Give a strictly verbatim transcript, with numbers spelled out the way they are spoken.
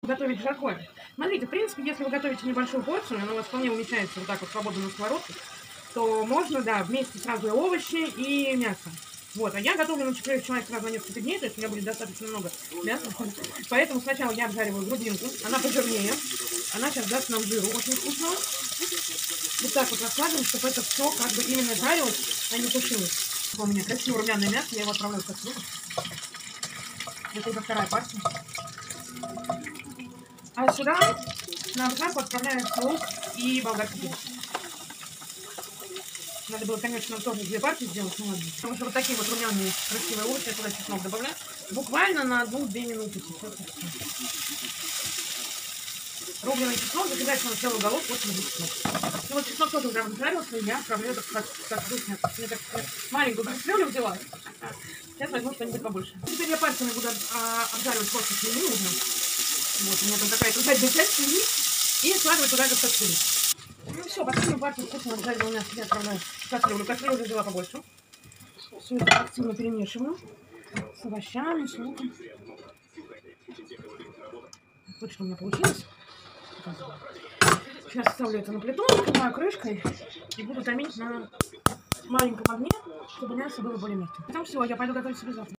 готовить жаркое. Смотрите, в принципе, если вы готовите небольшую порцию, она у вас вполне умещается вот так вот свободно на сковородке, то можно, да, вместе сразу и овощи, и мясо. Вот, а я готовлю на четырех человек сразу на несколько дней, то есть у меня будет достаточно много мяса. Поэтому сначала я обжариваю грудинку, она пожирнее, она сейчас даст нам жиру очень вкусного. Вот так вот раскладываем, чтобы это все как бы именно жарилось, а не тушилось. У меня красивое румяное мясо, я его отправляю в кастрюлю. Это уже вторая партия. А сюда на обжарку отправляю лук и болгарский перец. Надо было, конечно, тоже две партии сделать, но ладно. Потому что вот такие вот румяные красивые овощи я туда чеснок добавляю. Буквально на одну-две минуты. Рубленый чеснок, закидать на целую головку, очень будет чеснок. Ну вот чеснок тоже уже обжарился, и я отправляю это как вкусно. Я так маленькую кастрюлю взяла. Сейчас возьму что-нибудь побольше. Теперь я пальцами буду а, обжаривать просто свинину уже. Вот, у меня там такая крутая часть свиньи. И складывать туда же кастрюлю. Ну все, последнюю партию вкусно обжаренного мяса я отправляю в кастрюлю. Кастрюлю уже взяла побольше. Все это активно перемешиваю с овощами, с луком. Вот что у меня получилось. Сейчас ставлю это на плиту, накрываю крышкой и буду томить на маленьком огне, чтобы мясо было более мягким. Потом все, я пойду готовить себе завтрак.